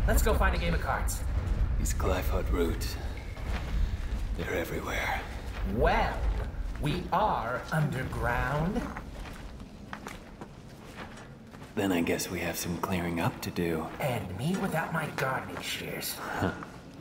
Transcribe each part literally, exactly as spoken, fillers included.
Let's go find a game of cards. These Glyphod roots, they're everywhere. Well, we are underground. Then I guess we have some clearing up to do. And me without my gardening shears. Huh.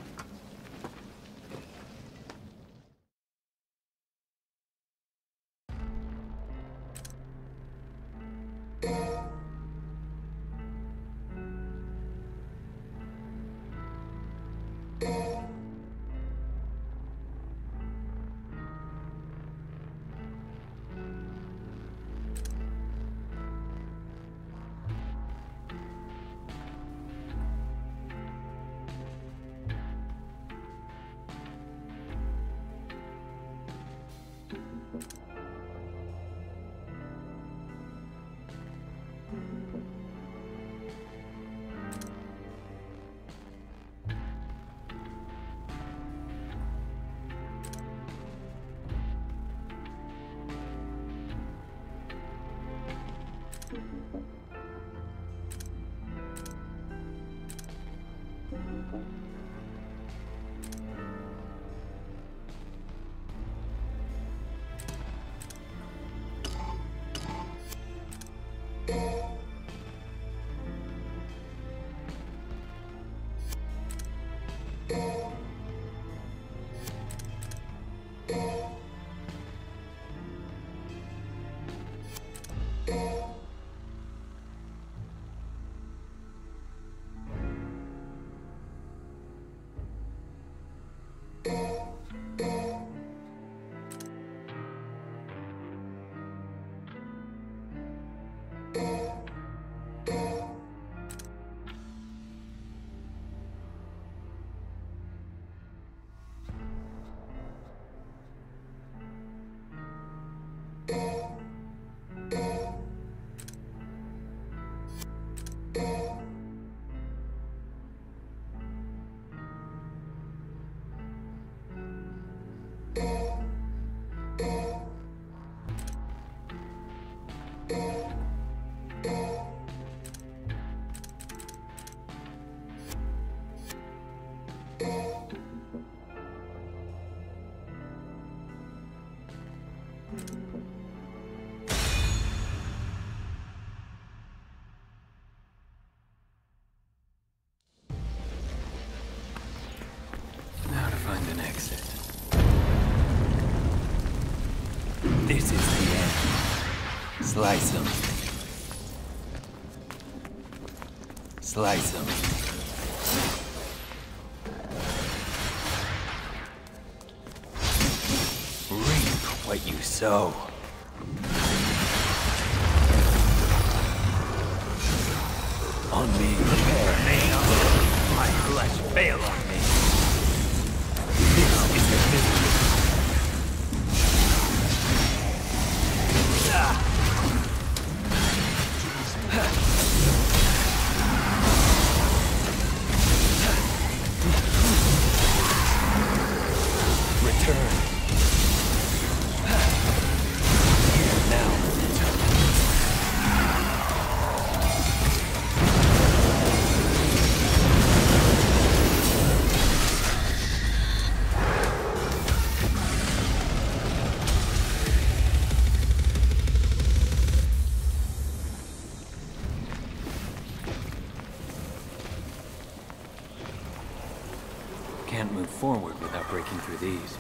This is the end. Slice them. Slice them. Reap what you sow. On me, prepare. May not my flesh fail on me. This is the mystery. Can't move forward without breaking through these.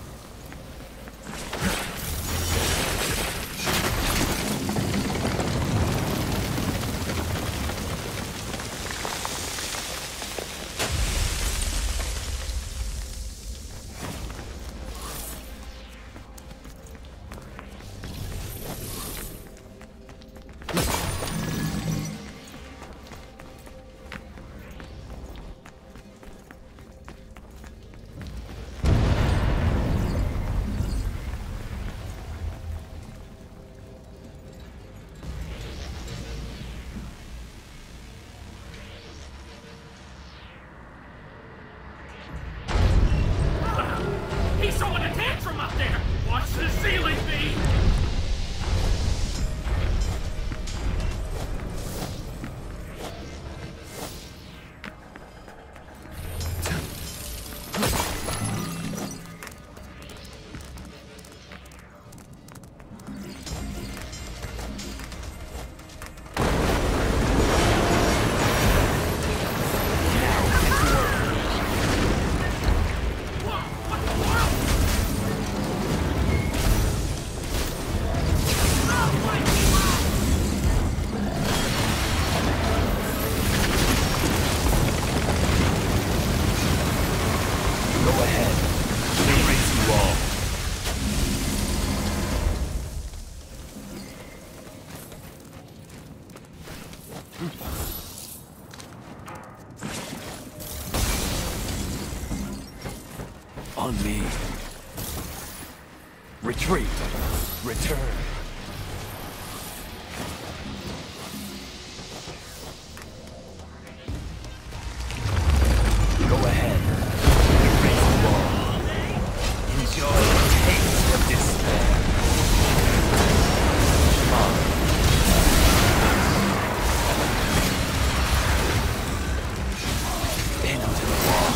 Retreat. Return. Go ahead. Erase the wall. Enjoy the taste of despair. Come on. Into the wall.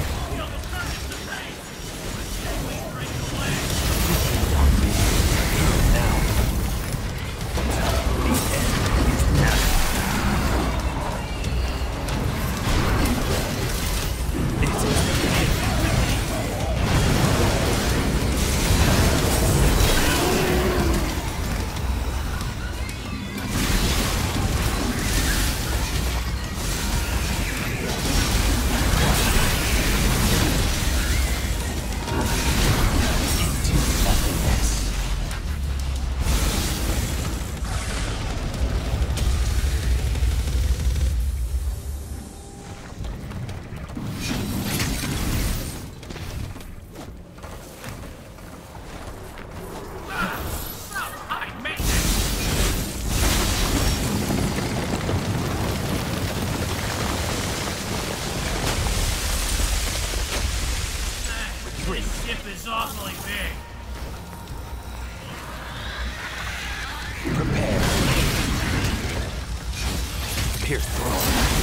This ship is awfully big. Prepare. Pierce through.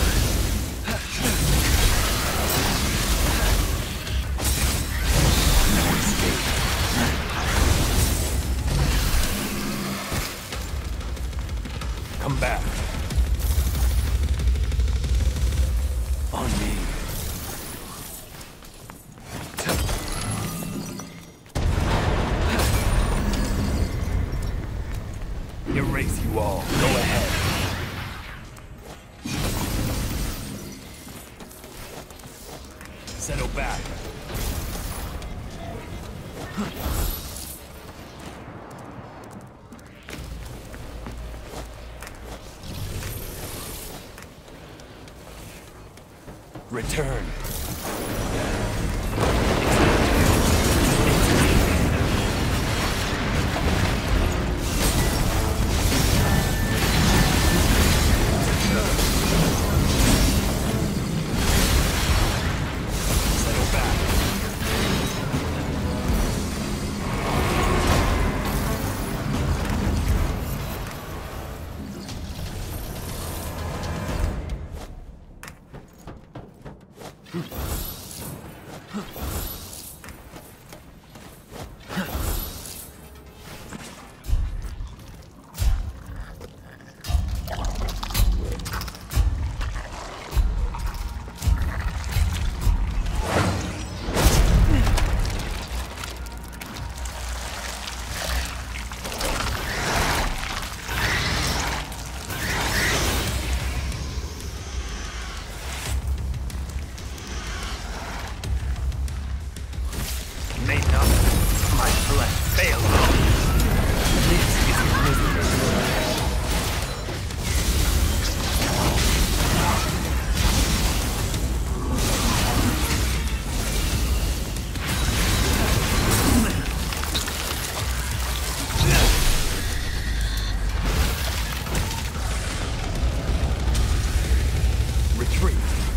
Come back. On me. Erase you all. Go ahead. Settle back. Return. May not my flesh fail. This is misery. Retreat.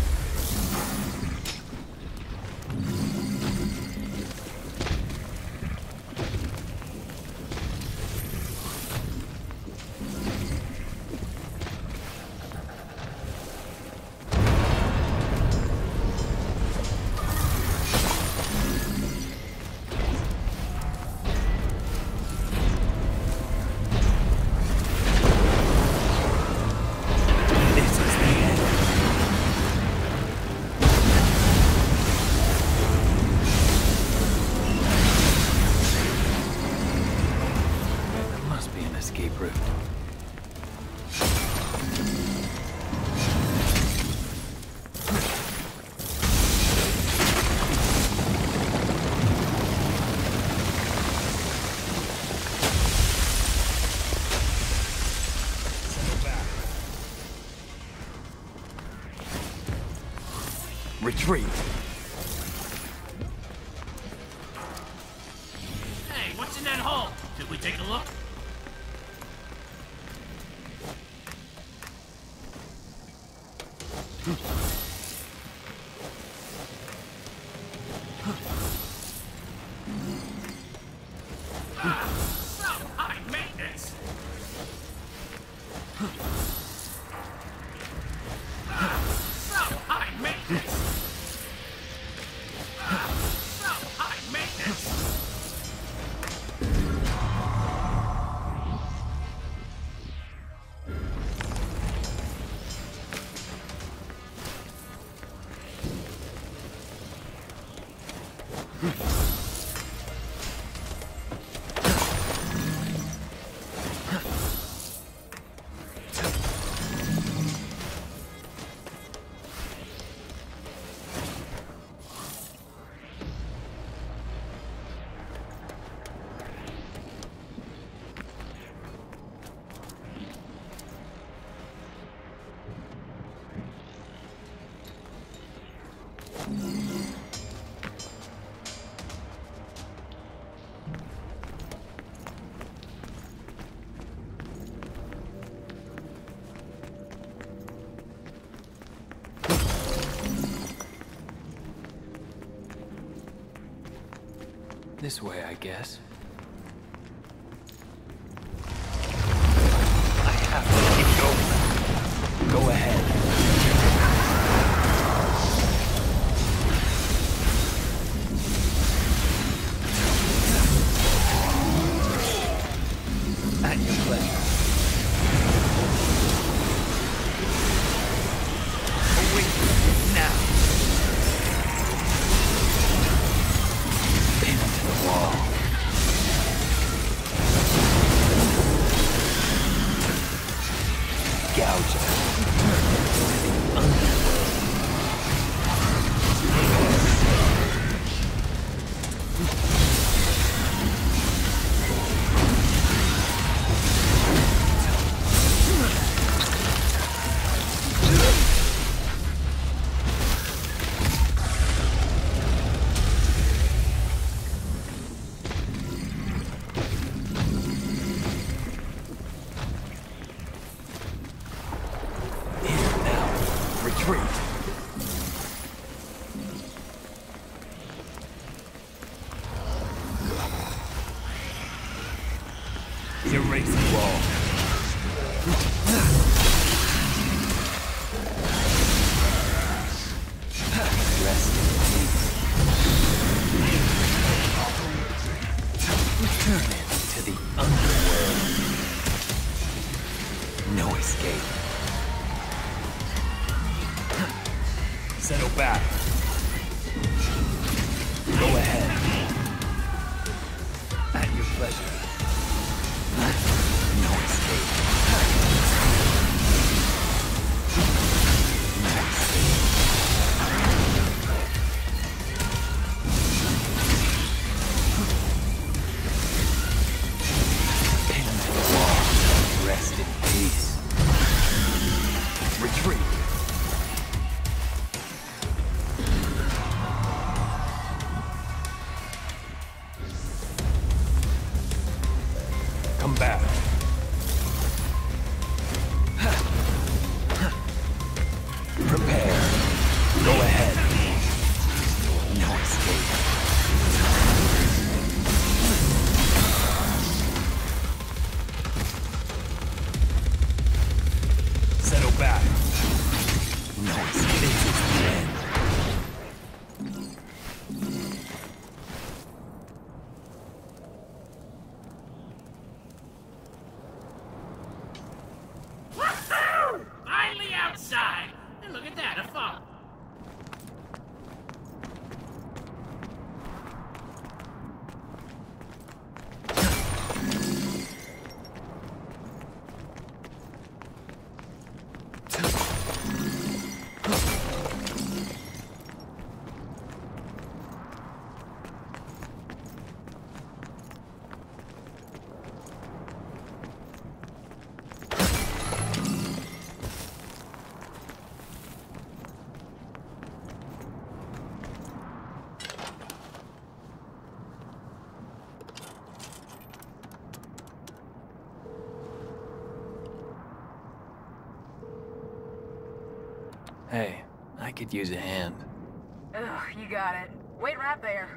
Escape route. Settle back. Retreat. Hey, what's in that hole. Should we take a look? High maintenance. High maintenance. High maintenance. This way, I guess. I have to keep going. Go ahead. At your pleasure. Await now. Into the wall. Gouge out. Retreat. Erase the wall. Rest in peace. Return it to the underworld. No escape. Settle back. Go ahead. At your pleasure. No escape. No escape. Pin him to the wall. Rest in peace. Retreat. Come back. Prepare. Go ahead. No escape. Settle back. No escape. This is the end. Hey, I could use a hand. Ugh, you got it. Wait right there.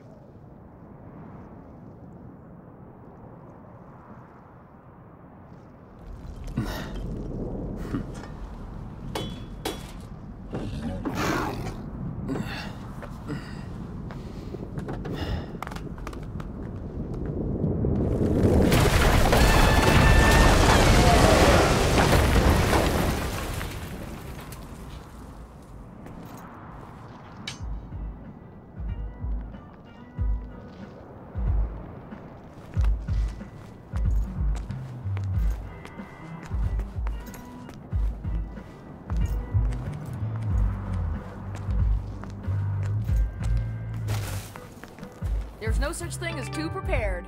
There's no such thing as too prepared.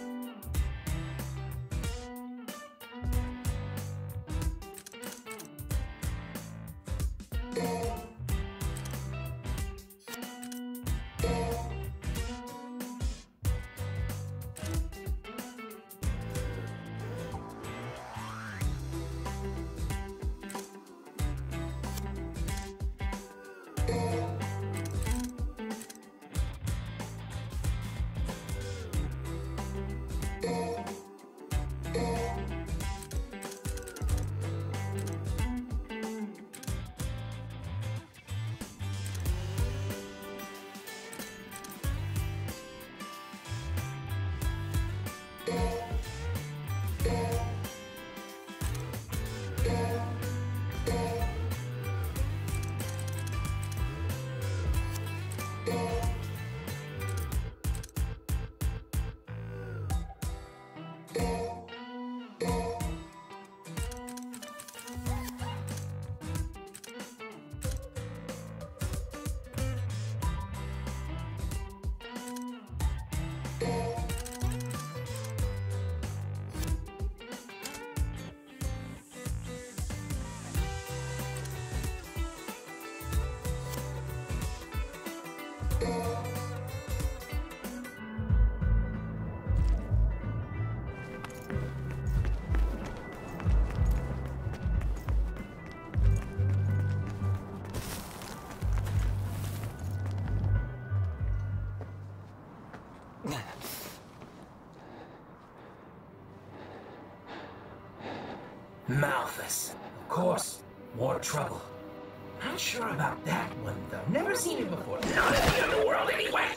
Malthus. Of course. More trouble. Not sure about that one, though. Never seen it before. Not in the underworld, anyway.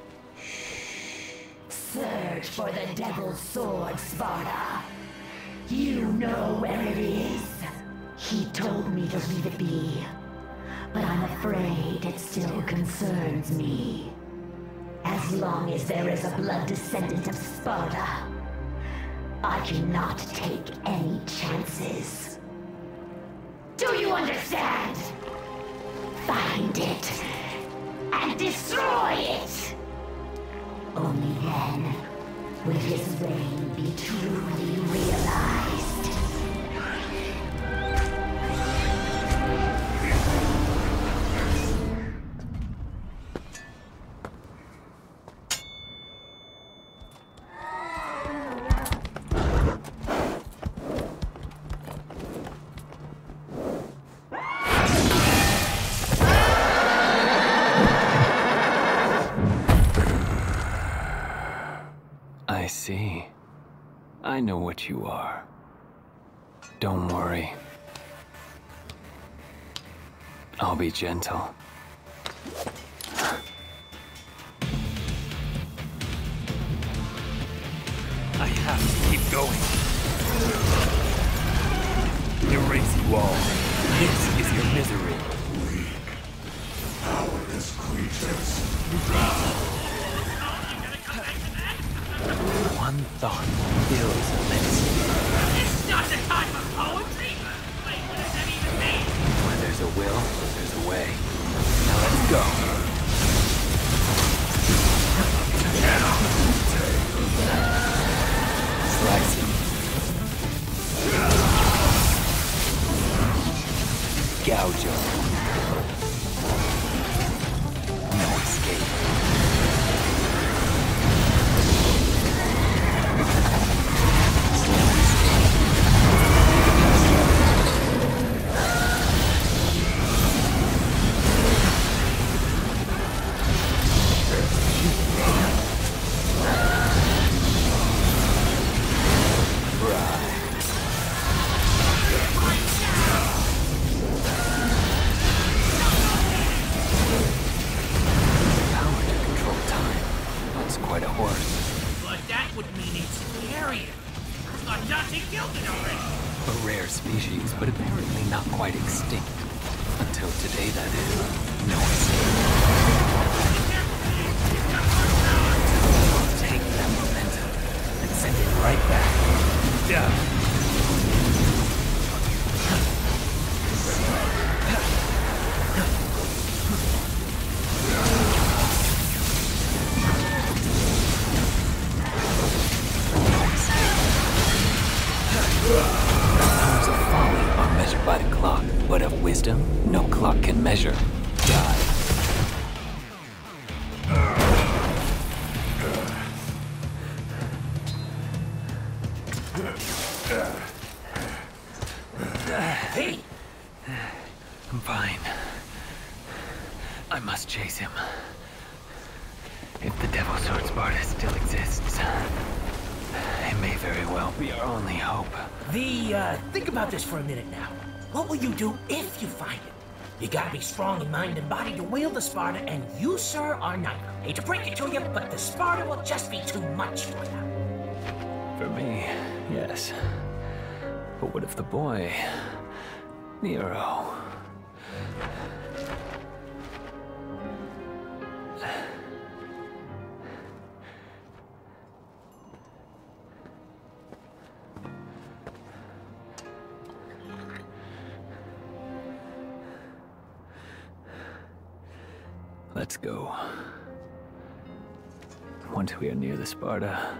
Search for the Devil's Sword, Sparta. You know where it is. He told me to leave it be. But I'm afraid it still concerns me. As long as there is a blood descendant of Sparta, I cannot take any chances. Do you understand? Find it and destroy it. Only then will his reign be truly realized. I see. I know what you are. Don't worry. I'll be gentle. I have to keep going. Erase you all. This is your misery. Weak, powerless creatures. One thought fills a legacy. It's not the time of poetry! Wait, what does that even mean? Where there's a will, there's a way. Now let's go. Slice him. Gouge him. No escape. would mean it's scarier. I thought Dante killed it already. A rare species, but apparently not quite extinct. Until today, that is. No escape. Take that momentum and send it right back. Duh. Times of folly are measured by the clock, but of wisdom, no clock can measure. Die. Hey! I'm fine. I must chase him. If the Devil Sword Sparta still exists, it may very well be our only hope. The, uh, think about this for a minute now. What will you do if you find it? You gotta be strong in mind and body to wield the Sparta, and you, sir, are not. Hate to break it to you, but the Sparta will just be too much for you. For me, yes. But what if the boy, Nero? Let's go. Once we are near the Sparta,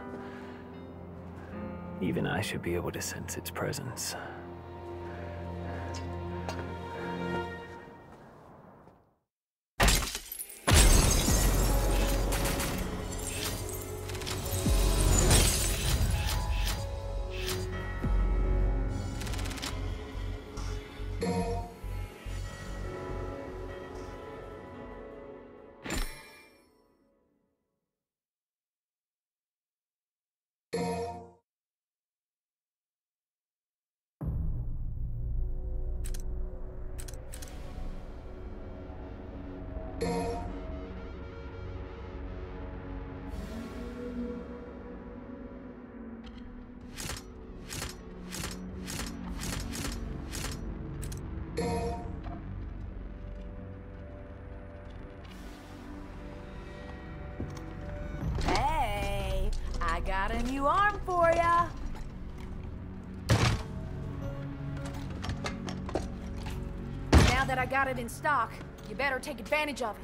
even I should be able to sense its presence. Hey, I got a new arm for ya. Now that I got it in stock, you better take advantage of it.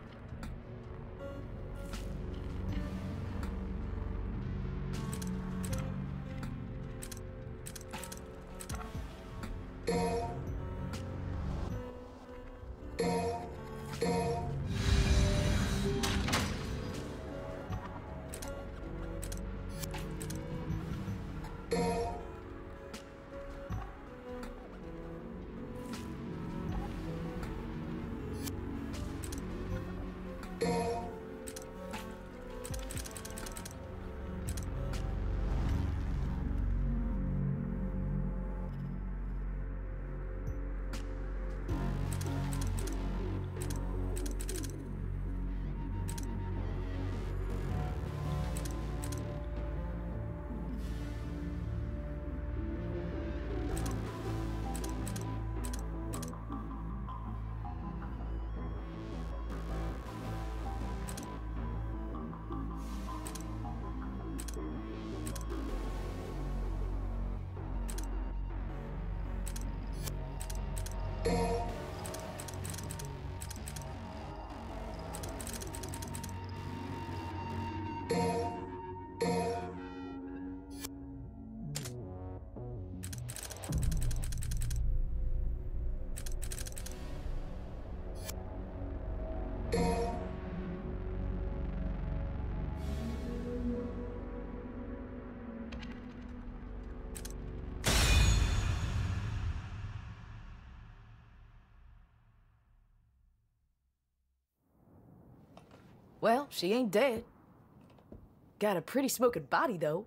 Well, she ain't dead. Got a pretty smoking body, though.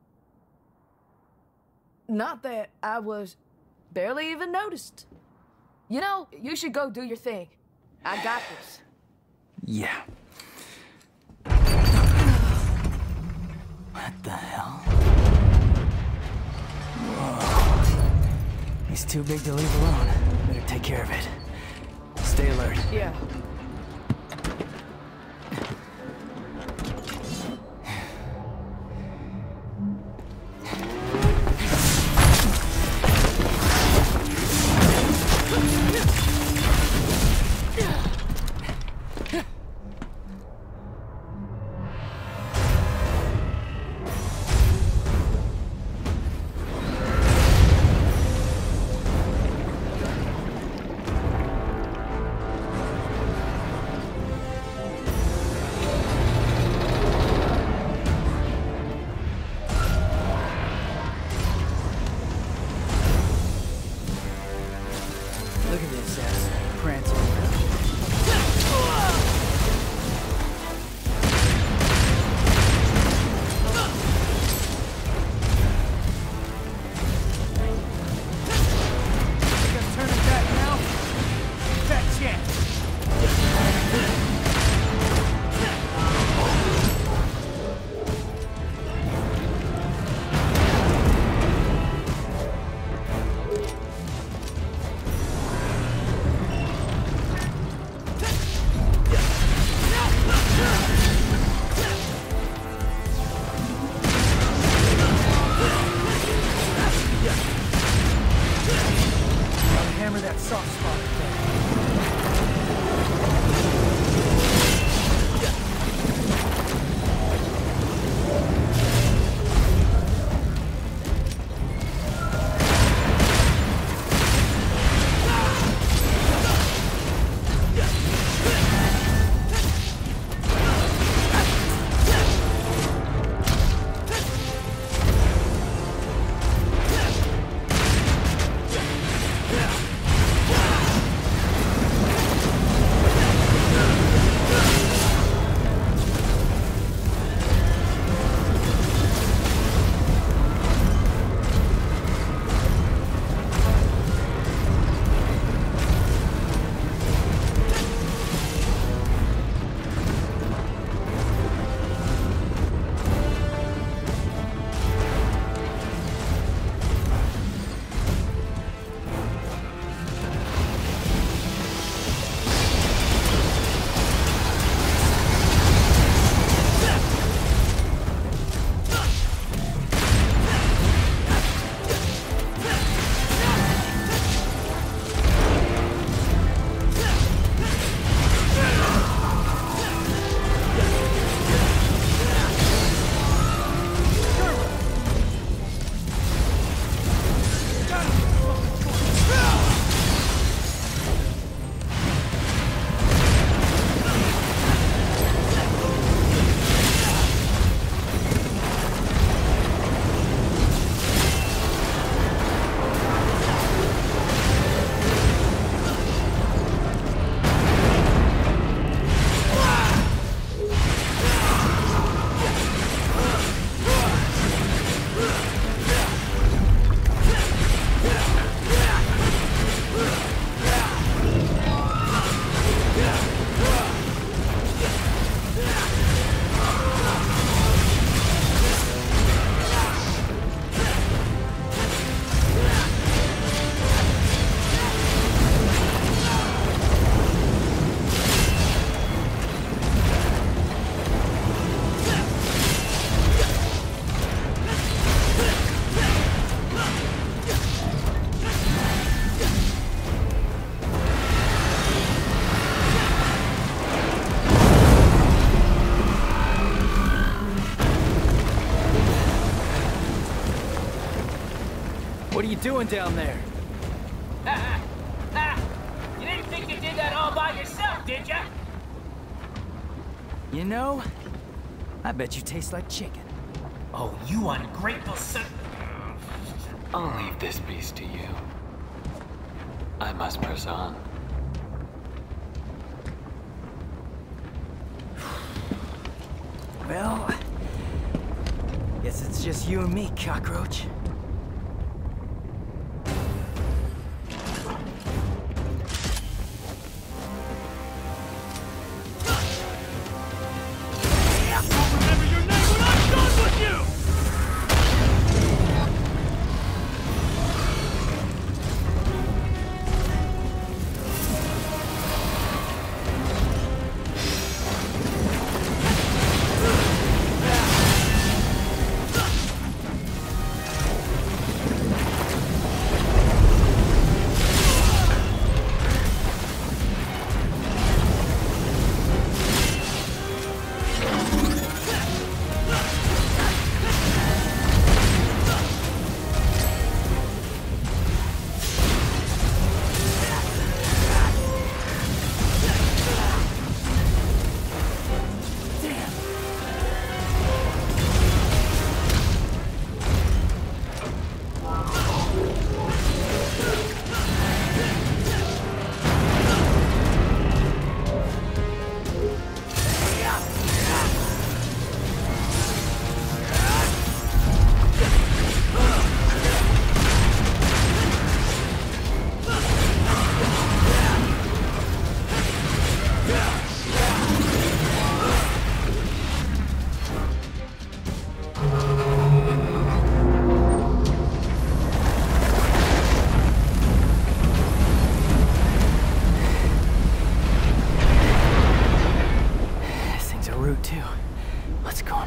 Not that I was barely even noticed. You know, you should go do your thing. I got this. Yeah. What the hell? Whoa. He's too big to leave alone. Better take care of it. Stay alert. Yeah. Look at this ass prancing around. Think I'm turning back now? Fat chance. Hammer that soft spot again. What are you doing down there? Ha ha! Ha! You didn't think you did that all by yourself, did ya? You know, I bet you taste like chicken. Oh, you ungrateful son... I'll leave this beast to you. I must press on. Well, guess it's just you and me, cockroach. I'll remember your name when I'm done with you!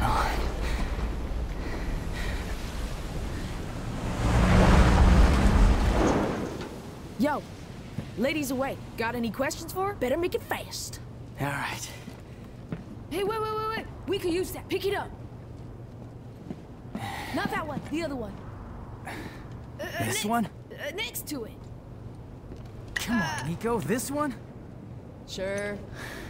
going on? Yo, lady's away. Got any questions for her? Better make it fast. All right. Hey, wait, wait, wait, wait. We could use that. Pick it up. Not that one. The other one. Uh, This ne- one? Uh, next to it. Come on, Nico, this one? Sure.